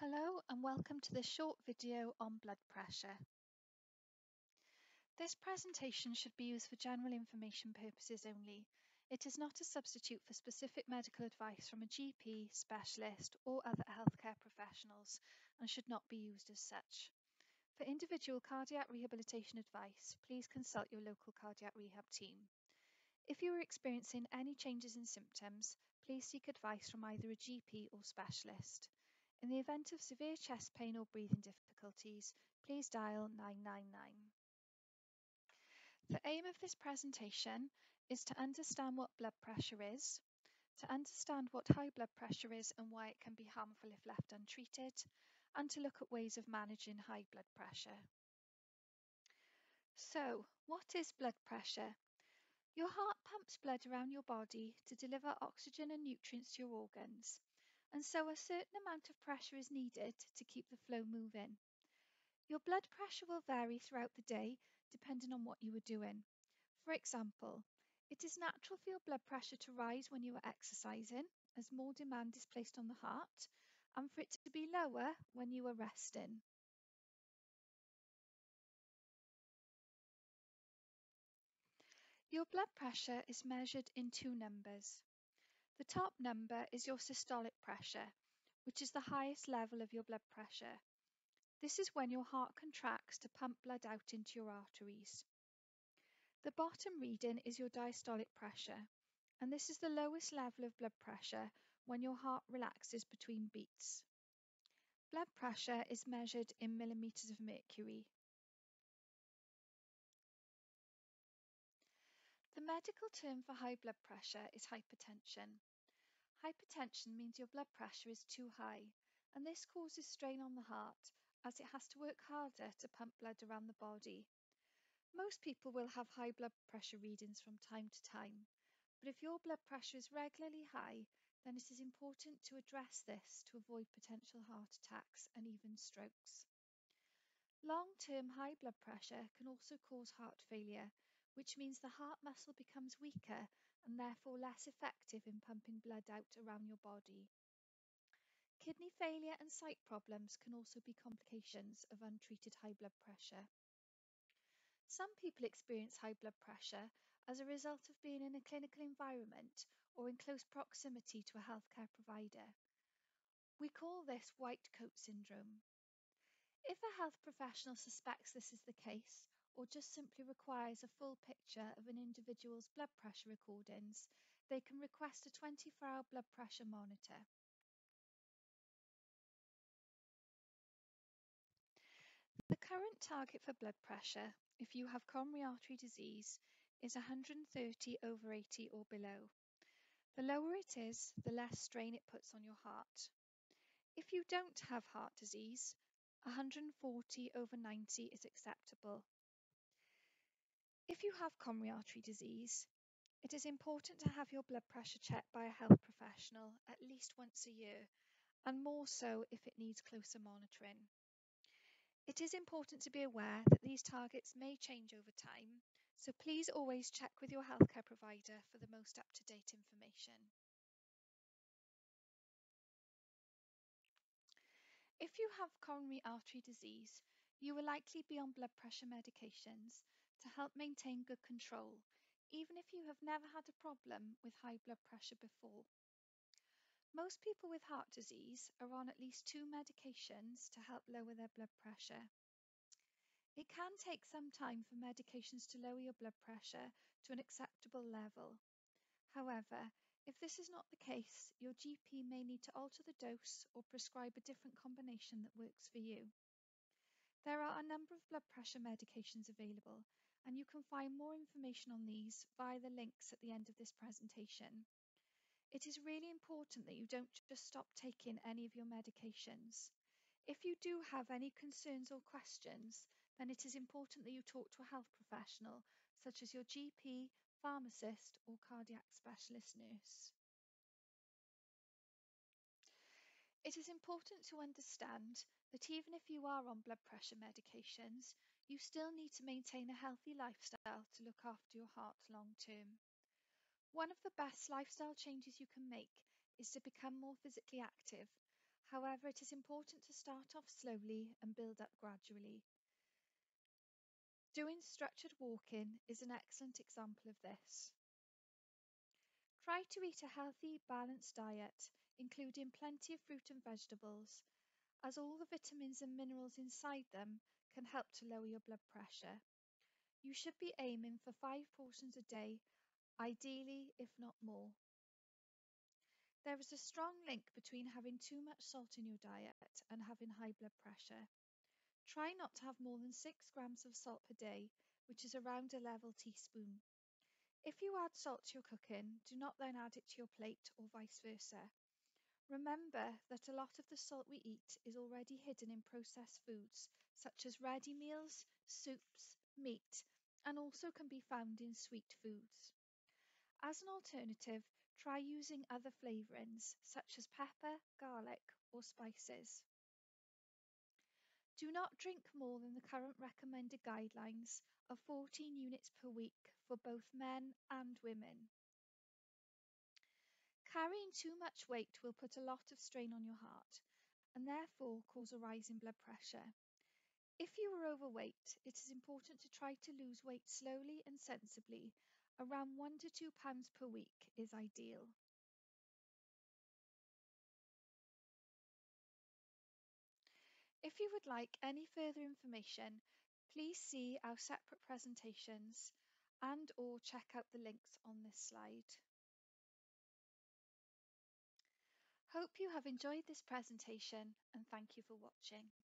Hello and welcome to this short video on blood pressure. This presentation should be used for general information purposes only. It is not a substitute for specific medical advice from a GP, specialist or other healthcare professionals and should not be used as such. For individual cardiac rehabilitation advice, please consult your local cardiac rehab team. If you are experiencing any changes in symptoms, please seek advice from either a GP or specialist. In the event of severe chest pain or breathing difficulties, please dial 999. The aim of this presentation is to understand what blood pressure is, to understand what high blood pressure is and why it can be harmful if left untreated, and to look at ways of managing high blood pressure. So, what is blood pressure? Your heart pumps blood around your body to deliver oxygen and nutrients to your organs, and so a certain amount of pressure is needed to keep the flow moving. Your blood pressure will vary throughout the day depending on what you are doing. For example, it is natural for your blood pressure to rise when you are exercising, as more demand is placed on the heart, and for it to be lower when you are resting. Your blood pressure is measured in two numbers. The top number is your systolic pressure, which is the highest level of your blood pressure. This is when your heart contracts to pump blood out into your arteries. The bottom reading is your diastolic pressure, and this is the lowest level of blood pressure when your heart relaxes between beats. Blood pressure is measured in millimeters of mercury. The medical term for high blood pressure is hypertension. Hypertension means your blood pressure is too high, and this causes strain on the heart as it has to work harder to pump blood around the body. Most people will have high blood pressure readings from time to time, but if your blood pressure is regularly high, then it is important to address this to avoid potential heart attacks and even strokes. Long-term high blood pressure can also cause heart failure, which means the heart muscle becomes weaker and therefore less effective in pumping blood out around your body. Kidney failure and sight problems can also be complications of untreated high blood pressure. Some people experience high blood pressure as a result of being in a clinical environment or in close proximity to a healthcare provider. We call this white coat syndrome. If a health professional suspects this is the case, or just simply requires a full picture of an individual's blood pressure recordings, they can request a 24-hour blood pressure monitor. The current target for blood pressure, if you have coronary artery disease, is 130/80 or below. The lower it is, the less strain it puts on your heart. If you don't have heart disease, 140/90 is acceptable. If you have coronary artery disease, it is important to have your blood pressure checked by a health professional at least once a year, and more so if it needs closer monitoring. It is important to be aware that these targets may change over time, so please always check with your healthcare provider for the most up-to-date information. If you have coronary artery disease, you will likely be on blood pressure medications to help maintain good control, even if you have never had a problem with high blood pressure before. Most people with heart disease are on at least 2 medications to help lower their blood pressure. It can take some time for medications to lower your blood pressure to an acceptable level. However, if this is not the case, your GP may need to alter the dose or prescribe a different combination that works for you. There are a number of blood pressure medications available, and you can find more information on these via the links at the end of this presentation. It is really important that you don't just stop taking any of your medications. If you do have any concerns or questions, then it is important that you talk to a health professional, such as your GP, pharmacist, or cardiac specialist nurse. It is important to understand that even if you are on blood pressure medications, you still need to maintain a healthy lifestyle to look after your heart long term. One of the best lifestyle changes you can make is to become more physically active. However, it is important to start off slowly and build up gradually. Doing structured walking is an excellent example of this. Try to eat a healthy, balanced diet, including plenty of fruit and vegetables, as all the vitamins and minerals inside them can help to lower your blood pressure. You should be aiming for 5 portions a day, ideally, if not more. There is a strong link between having too much salt in your diet and having high blood pressure. Try not to have more than 6 grams of salt per day, which is around a level teaspoon. If you add salt to your cooking, do not then add it to your plate or vice versa. Remember that a lot of the salt we eat is already hidden in processed foods such as ready meals, soups, meat, and also can be found in sweet foods. As an alternative, try using other flavorings such as pepper, garlic, or spices. Do not drink more than the current recommended guidelines of 14 units per week for both men and women. Carrying too much weight will put a lot of strain on your heart and therefore cause a rise in blood pressure. If you are overweight, it is important to try to lose weight slowly and sensibly. Around 1 to 2 pounds per week is ideal. If you would like any further information, please see our separate presentations and/or check out the links on this slide. Hope you have enjoyed this presentation and thank you for watching.